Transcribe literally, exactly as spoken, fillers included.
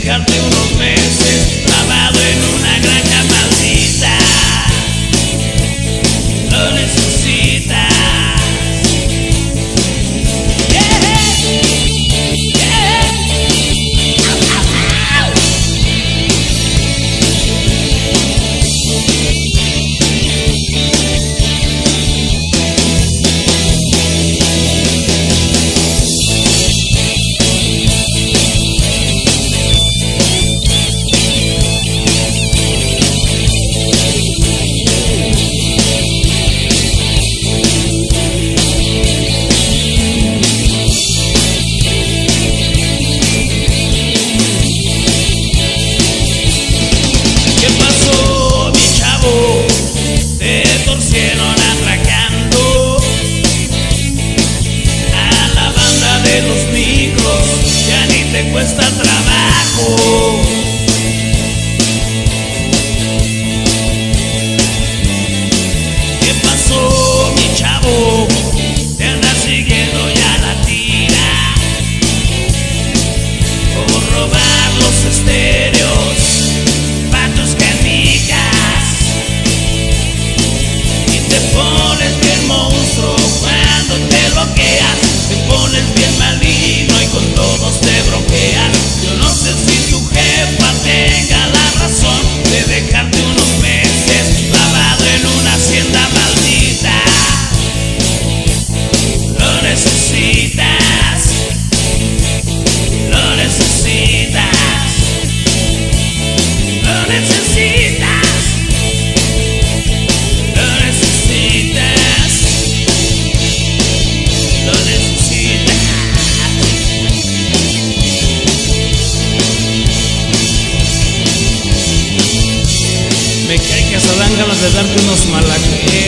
dejarte unos meses clavado en una granja maldita. Lo necesitas. Cuesta trabajo. ¿Qué pasó, mi chavo? Te andas siguiendo ya la tira por robar los estéreos pa' tus canicas y te pones bien monstruo cuando te bloqueas, te pones bien maligno y con todos te bronqueas. Yo no sé si tu jefa tenga la razón de dejarte unos meses clavado en una hacienda maldita. Lo necesitas, lo necesitas, lo necesitas, lo necesitas, lo necesitas. Me cae que hasta dan ganas de darte unos malaqueos.